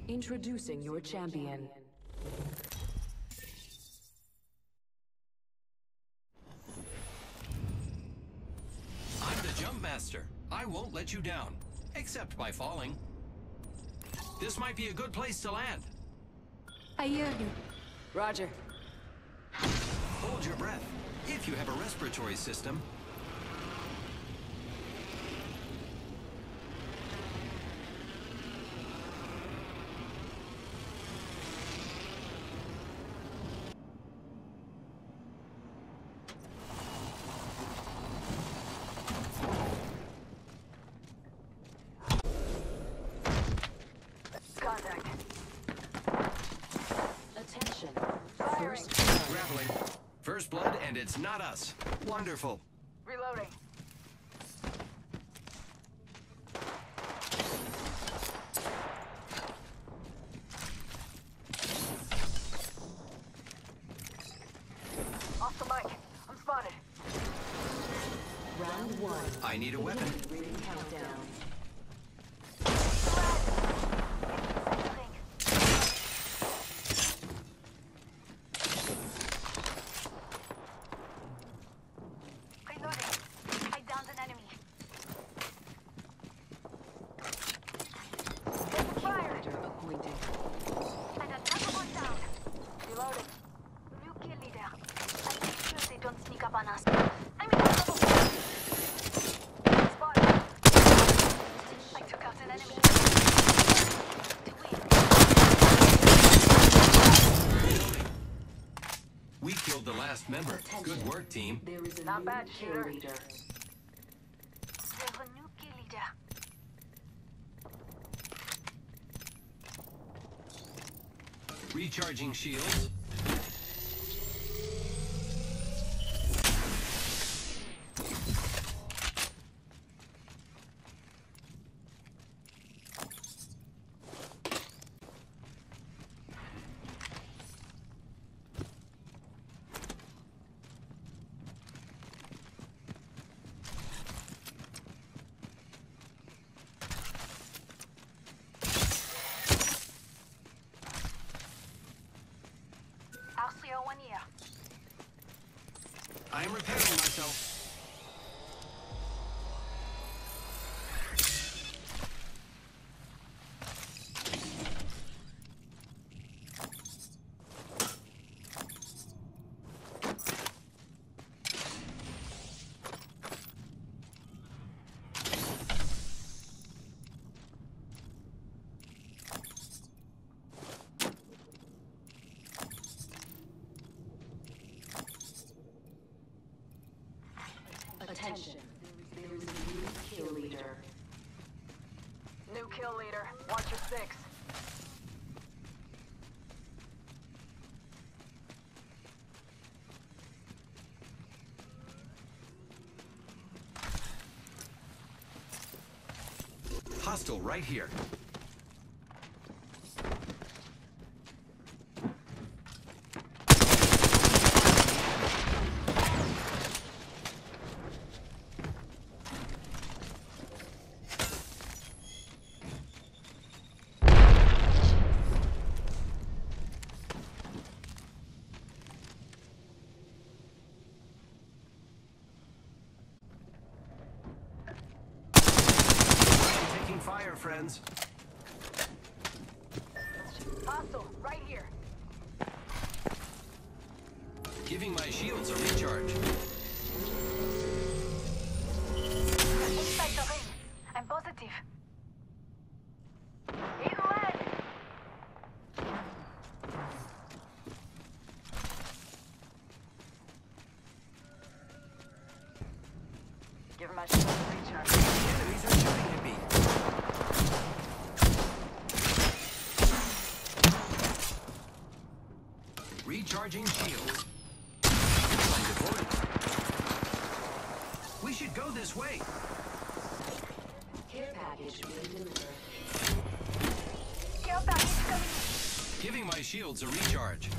Introducing your champion. I'm the Jump Master. I won't let you down, except by falling. This might be a good place to land. I hear you. Roger. Hold your breath, if you have a respiratory system. Attention. Firing. Grappling. First blood, and it's not us. Wonderful. Reloading. Off the mic. I'm spotted. Round 1. I need a weapon. Ring countdown. Reloading. I downed an enemy. Taking fire. Leader appointed. And another one down. Reloading. New kill leader. I make sure they don't sneak up on us. I'm in trouble. Spotted. I took out an enemy. To win. Reloading. We killed the last member. Good work, team. There is a Not new bad, kill shooter. leader. There's a new kill leader. Recharging shields. RCO 1 year. I am repairing myself. Attention. There is a new kill leader. New kill leader. Watch your 6. Hostile right here. Taking fire, friends. Hostile, right here. Giving my shields a recharge. Inside the ring. I'm positive. In red. Give my shield a recharge. Enemies are shooting at me. Recharging shields. Find avoidance. We should go this way. Care package being delivered. Care package coming. Giving my shields a recharge.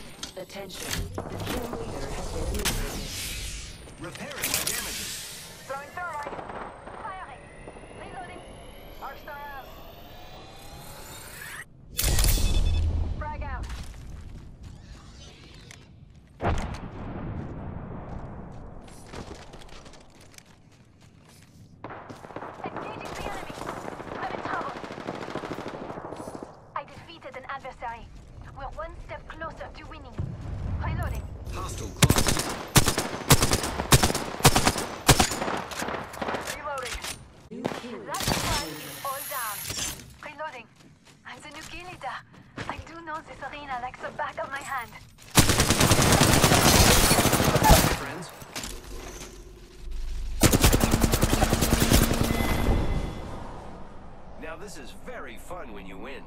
Attention. The kill leader has been eliminated. Repairing my damages. Throwing Throwing thermite. Firing. Reloading. Arcstar out. Frag out. Engaging the enemy. I'm in trouble. I defeated an adversary. We're one step closer to winning. Reloading. Hostile close. Reloading. New kill. That squad is all down. Reloading. I'm the new kill leader. I do know this arena like the back of my hand. Friends. Now this is very fun when you win.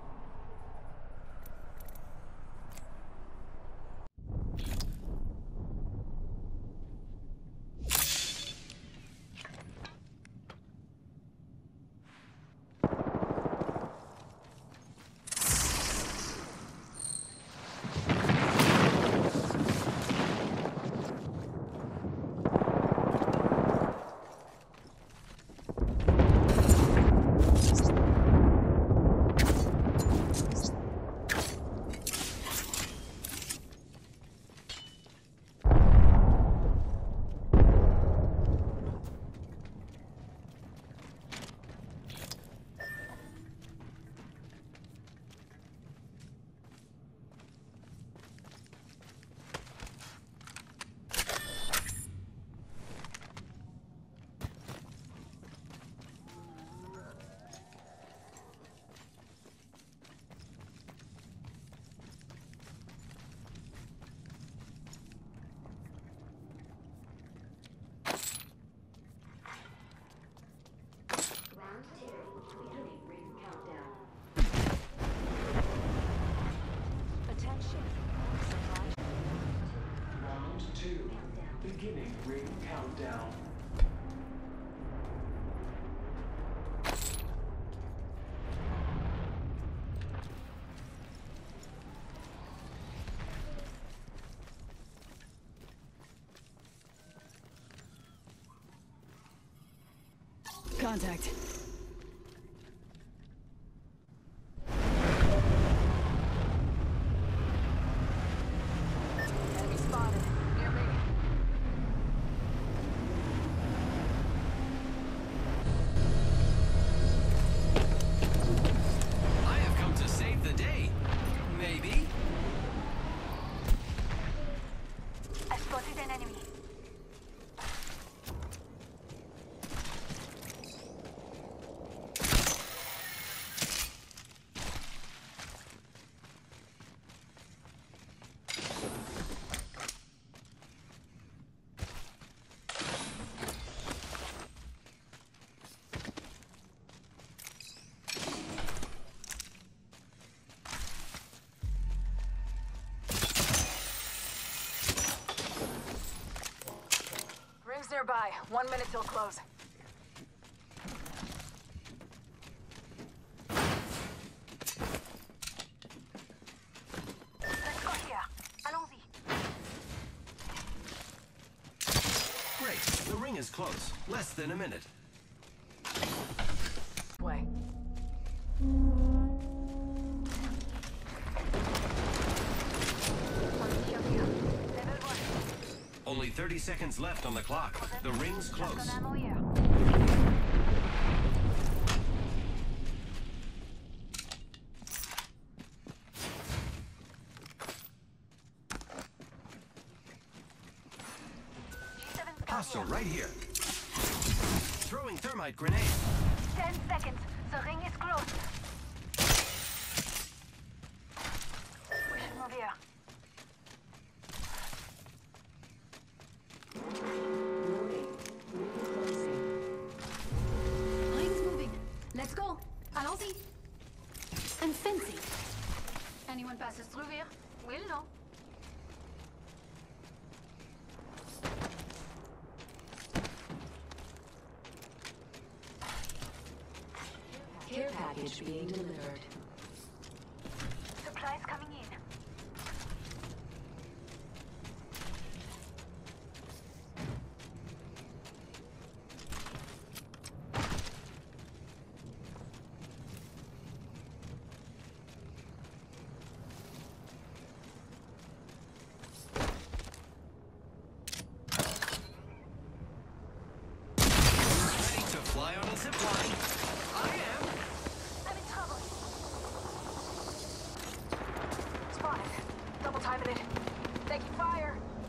Round 2. Beginning ring countdown. Attention. Supply. Round 2. Beginning ring countdown. Contact. Enemy spotted. Near me. I have come to save the day. Maybe. I spotted an enemy. Rings nearby. 1 minute till close. Let's go here. Allons-y. Great. The ring is close. Less than a minute. Way. Level 1. Only 30 seconds left on the clock. The ring's close. Shotgun ammo here. G7 Hostile scout right here. Throwing thermite grenade. here. 10 seconds. The ring is close. We should move here. Warning. Ring closing. Ring's moving. Let's go. Allons-y. I'm fencing. Anyone passes through here? We'll know. Care package being delivered. Supplies coming in. I on a zip line? I am. I'm in trouble. Spotted. Double timing it. Taking fire.